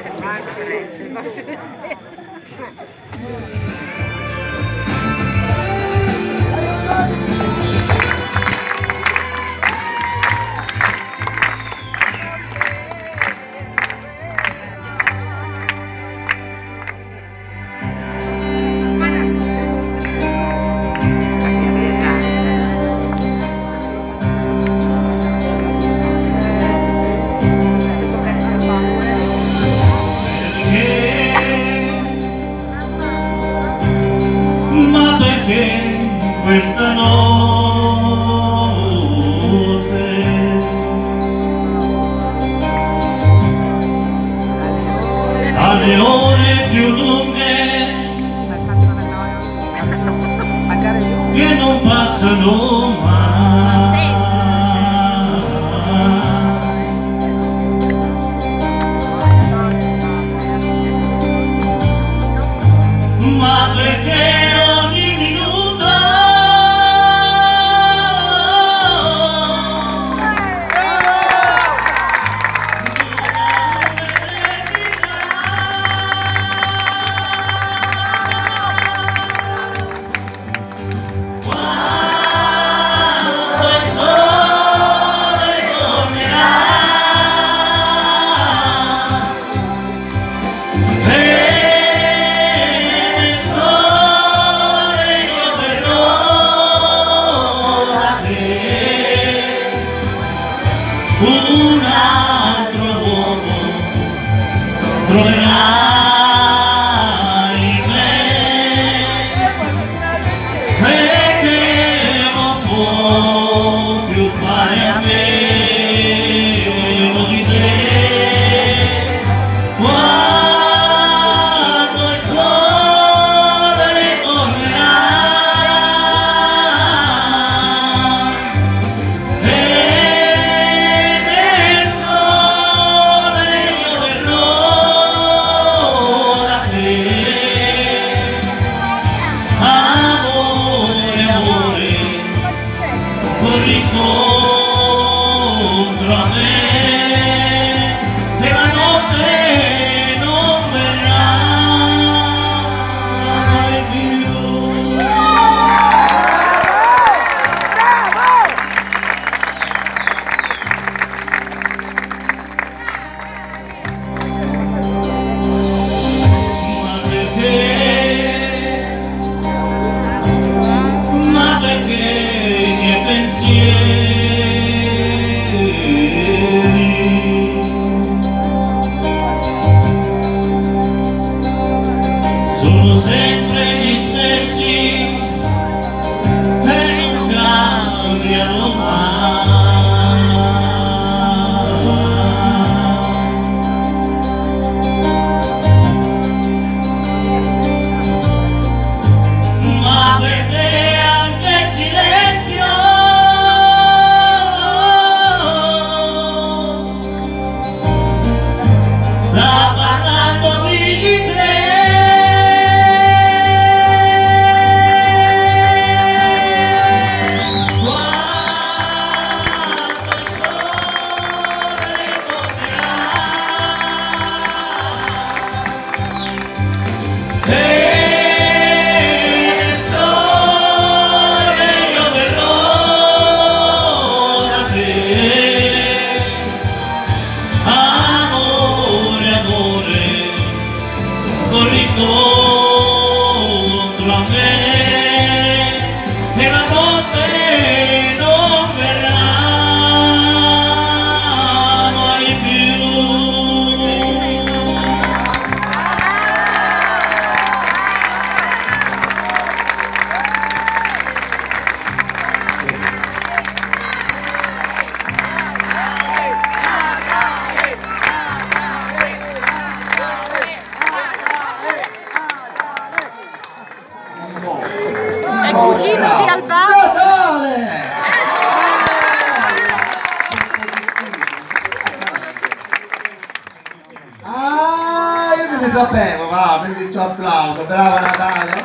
Questa notte alle ore più lunghe che non passano mai, ma perché ogni minuto un altro uomo troverai me, perché non può più fare a meno di te. Quando il sole tornerà incontro a me e la notte non verrà mai più. Ma perché i miei pensieri sono sempre gli stessi e non cambiano mai. Ma perché anche il silenzio sta parlandomi di te. Incontro a me e la notte non verrà mai più. È cugino di Albano. Natale! Ah, io non ne sapevo, va, prendi il tuo applauso, brava Natale.